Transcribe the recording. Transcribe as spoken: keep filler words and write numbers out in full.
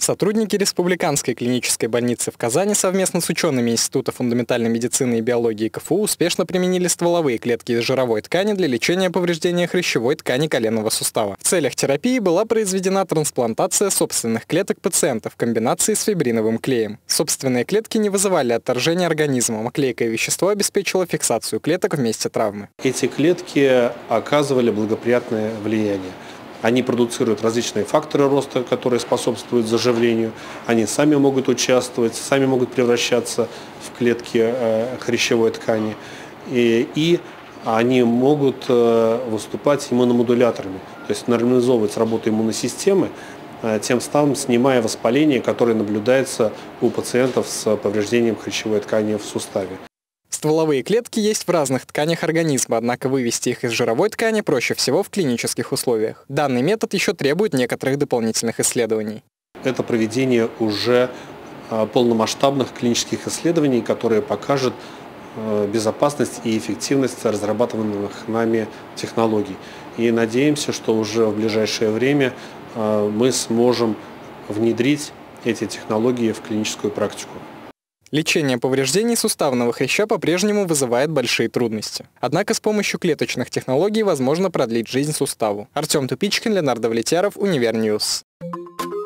Сотрудники Республиканской клинической больницы в Казани совместно с учеными Института фундаментальной медицины и биологии КФУ успешно применили стволовые клетки из жировой ткани для лечения повреждения хрящевой ткани коленного сустава. В целях терапии была произведена трансплантация собственных клеток пациента в комбинации с фибриновым клеем. Собственные клетки не вызывали отторжения организмом, а клейкое вещество обеспечило фиксацию клеток в месте травмы. Эти клетки оказывали благоприятное влияние. Они продуцируют различные факторы роста, которые способствуют заживлению. Они сами могут участвовать, сами могут превращаться в клетки э, хрящевой ткани. И, и они могут э, выступать иммуномодуляторами, то есть нормализовывать работу иммунной системы, э, тем самым снимая воспаление, которое наблюдается у пациентов с повреждением хрящевой ткани в суставе. Стволовые клетки есть в разных тканях организма, однако вывести их из жировой ткани проще всего в клинических условиях. Данный метод еще требует некоторых дополнительных исследований. Это проведение уже полномасштабных клинических исследований, которые покажут безопасность и эффективность разрабатываемых нами технологий. И надеемся, что уже в ближайшее время мы сможем внедрить эти технологии в клиническую практику. Лечение повреждений суставного хряща по-прежнему вызывает большие трудности. Однако с помощью клеточных технологий возможно продлить жизнь суставу. Артем Тупичкин, Леонардо Влетьяров, Универньюз.